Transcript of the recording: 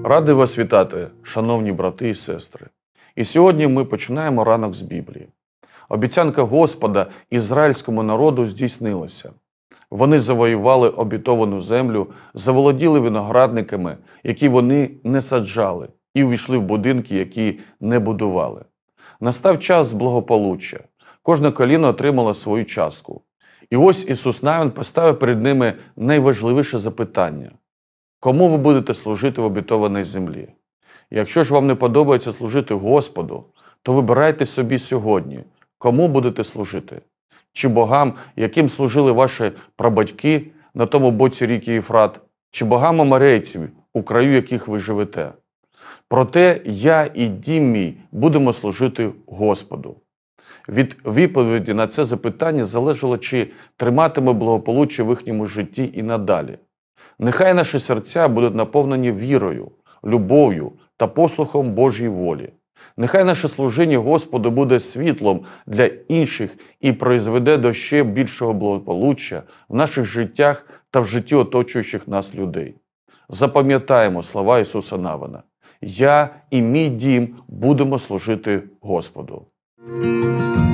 Радий вас вітати, шановні брати і сестри. І сьогодні ми починаємо ранок з Біблії. Обіцянка Господа ізраїльському народу здійснилася. Вони завоювали обітовану землю, заволоділи виноградниками, які вони не саджали, і увійшли в будинки, які не будували. Настав час благополуччя. Кожне коліно отримало свою частку. І ось Ісус Навин поставив перед ними найважливіше запитання. Кому ви будете служити в обітованій землі? Якщо ж вам не подобається служити Господу, то вибирайте собі сьогодні, кому будете служити. Чи богам, яким служили ваші прабатьки на тому боці ріки Єфрат, чи богам аморейців, у краю яких ви живете. Проте я і дім мій будемо служити Господу. Від відповіді на це запитання залежало, чи триматиме благополуччя в їхньому житті і надалі. Нехай наші серця будуть наповнені вірою, любов'ю та послухом Божій волі. Нехай наше служіння Господу буде світлом для інших і призведе до ще більшого благополуччя в наших життях та в житті оточуючих нас людей. Запам'ятаємо слова Ісуса Навина. «Я і мій дім будемо служити Господу».